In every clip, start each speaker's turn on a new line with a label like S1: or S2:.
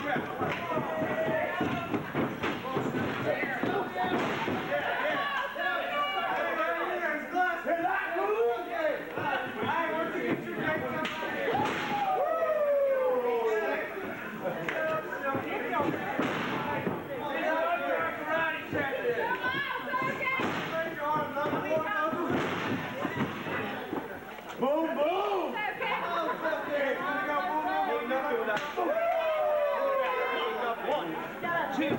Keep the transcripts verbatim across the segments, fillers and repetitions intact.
S1: Boom, boom! One, two.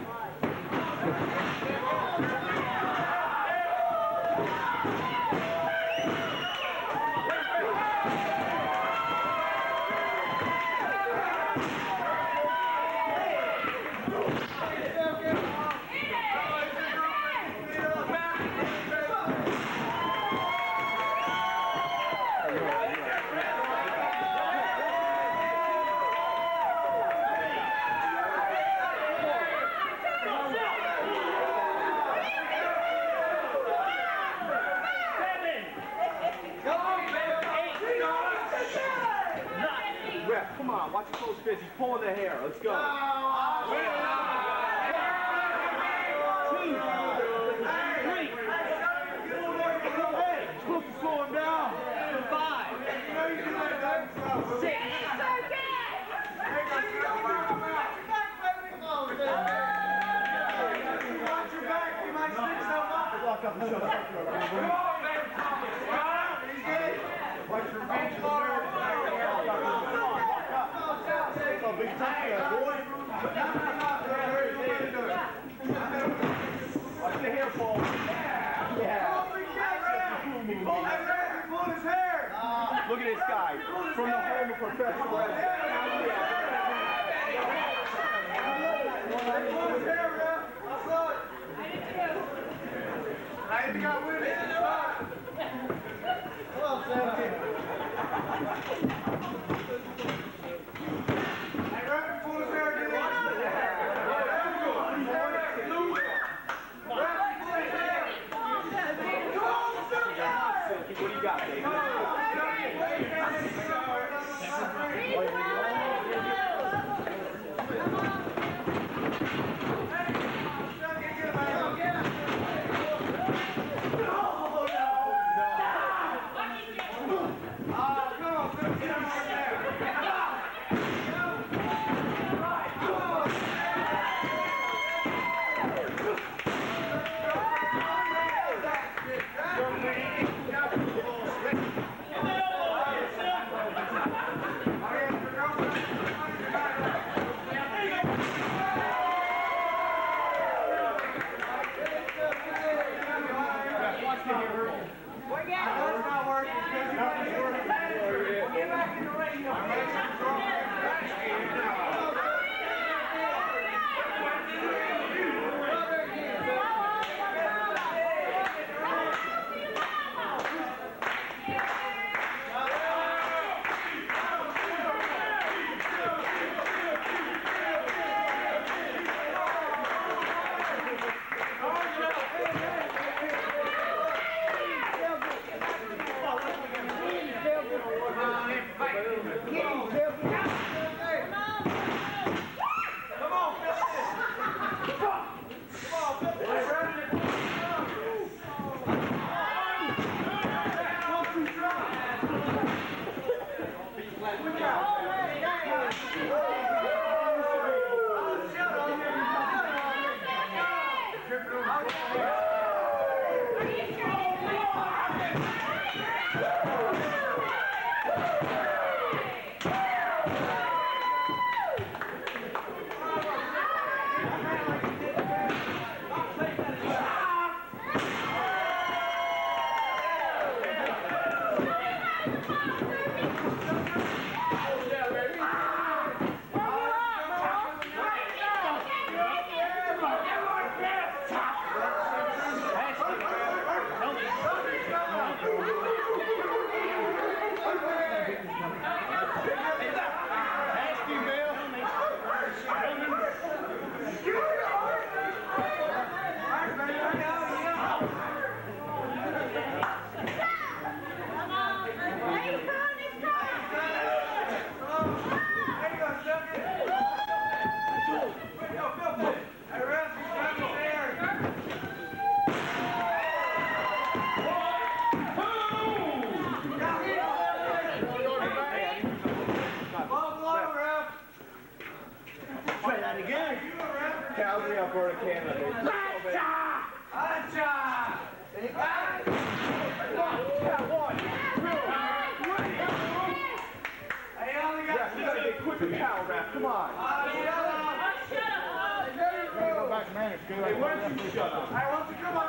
S1: Ref, come on, watch your close fist. He's pulling the hair. Let's go. Two, three. Hey, you're supposed to slow him down. Five, six. Come on, man. Watch your feet. Oh, big time, boy. Watch the hair fall. Yeah. He pulled his hair. He pulled his hair. Look at this guy. From the home of professional wrestling. He pulled his hair, man. I saw it. I did too. I got with it. Come on, Sam. What do you got, baby? Hey! Not again. Calgary, Alberta, Canada. Gotcha! Gotcha! One, two, hey, you gotta get quick with power rap. Come on. Uh, shut up. Shut up. Go back to manage. Hey, why don't you shut up? I want to come on.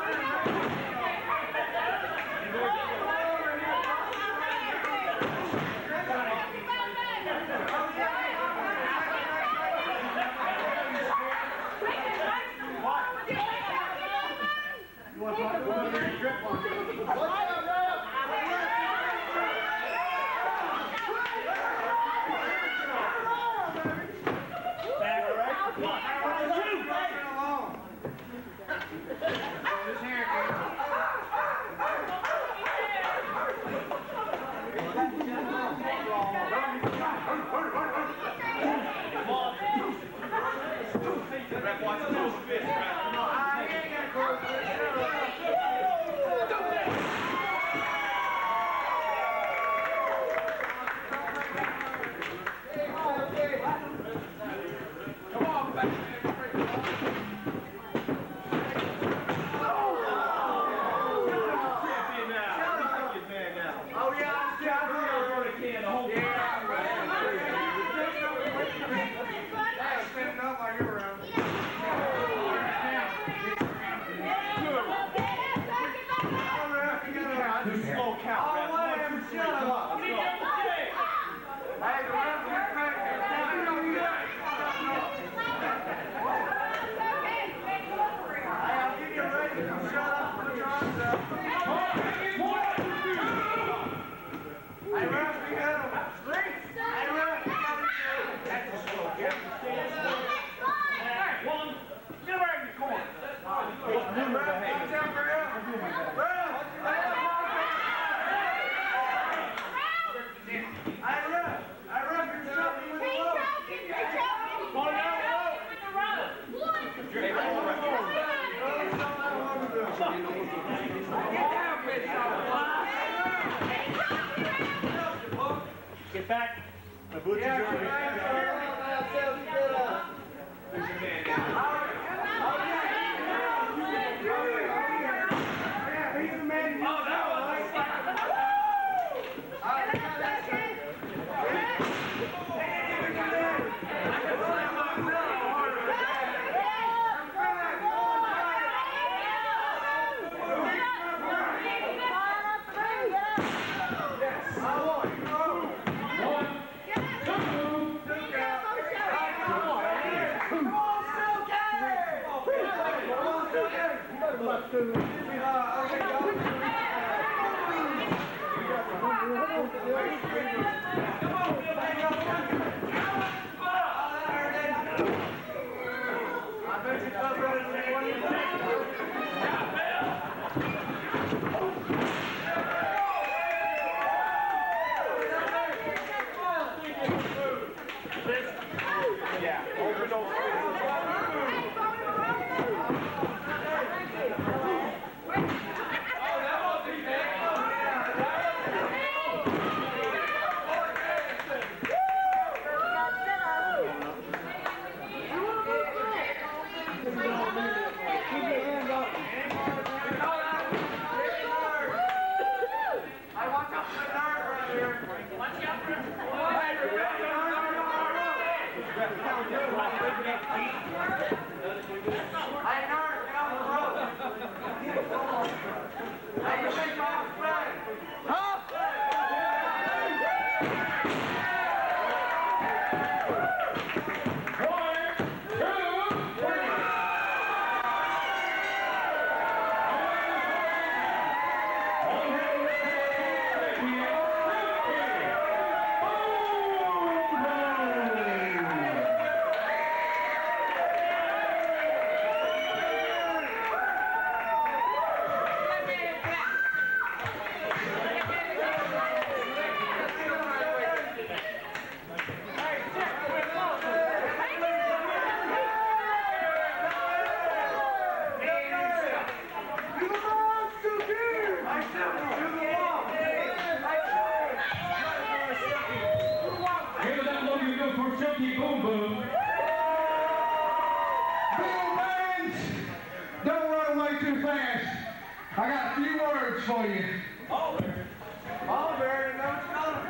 S1: Get back. My boots are dirty.
S2: works for you.
S1: Oh, oh, Barry, you know what's coming.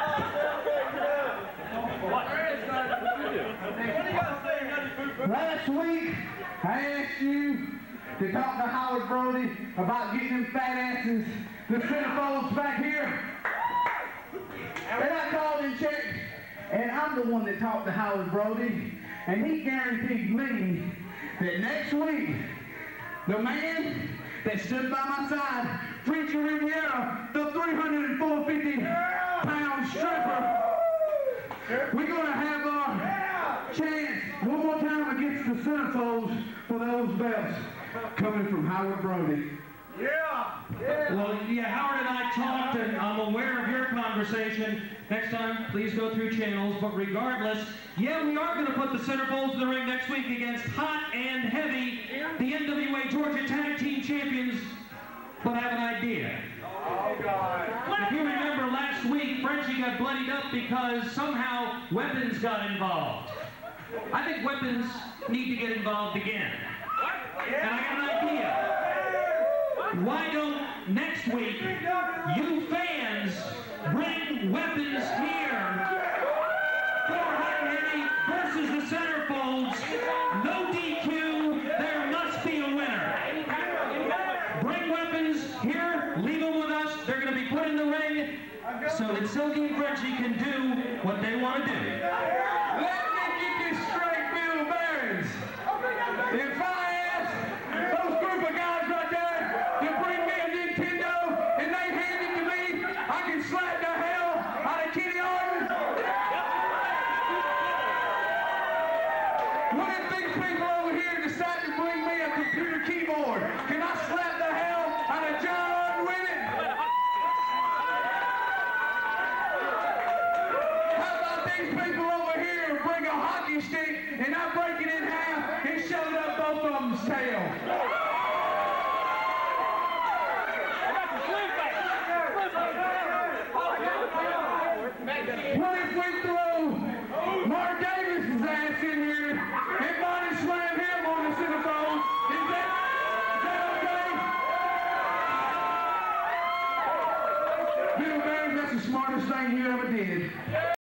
S1: What? What do you got to say, Nutty Boo?
S2: Last week, I asked you to talk to Howard Brody about getting them fat asses, the centerfolds back here. And I called and checked, and I'm the one that talked to Howard Brody, and he guaranteed me that next week, the man that stood by my side, Frenchy Riviera, the three hundred fifty pound stripper, we're going to have our chance one more time against the centerfolds for those belts coming from Howard Brody.
S1: Yeah. Yeah.
S3: Well, yeah, Howard and I talked, and I'm aware of your conversation. Next time, please go through channels. But regardless, yeah, we are going to put the centerfolds in the ring next week against Hot and Heavy, the N W A Georgia Tag Team Champions. But I have an idea.
S1: Oh, God.
S3: If you remember last week, Frenchie got bloodied up because somehow weapons got involved. I think weapons need to get involved again. And I got an idea. Why don't next week you fans bring weapons here for Hot and Heavy versus the centerfolds? No D Q, there must be a winner. Bring weapons here, leave them with us. They're going to be put in the ring so that Silky and Frenchie can do what they want to do.
S2: Let me get this straight, Bill Barons. If I ask those group of guys right there to bring me a Nintendo and they hand it to me, I can slap the hell out of Kenny Orton. What if these people over here decide to bring me a computer keyboard? Can I slap the hell out of John Orton with it? How about these people over here who bring a hockey stick and I break it in half and shove it up both of them's tail? What if we throw Mark Davis's ass in here and body slam him on the centerfold? Is that, is that okay? Bill Barron, that's the smartest thing you ever did.